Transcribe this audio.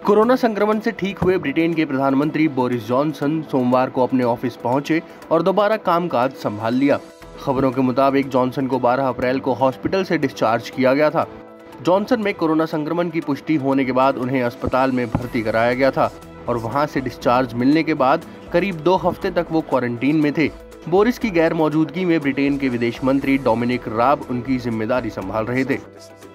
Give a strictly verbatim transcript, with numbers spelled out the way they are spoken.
Corona संक्रमण से ठीक हुए ब्रिटेन के प्रधानमंत्री बोरिस जॉनसन सोमवार को अपने ऑफिस पहुंचे और दोबारा कामकाज संभाल लिया। खबरों के मुताबिक जॉनसन को बारह अप्रैल को हॉस्पिटल से डिस्चार्ज किया गया था। जॉनसन में कोरोना संक्रमण की पुष्टि होने के बाद उन्हें अस्पताल में भर्ती कराया गया था और वहां से डिस्चार्ज मिलने के बाद करीब दो हफ्ते तक वो क्वारंटीन में थे। बोरिस की गैर मौजूदगी में ब्रिटेन के विदेश मंत्री डोमिनिक राब उनकी जिम्मेदारी संभाल रहे थे।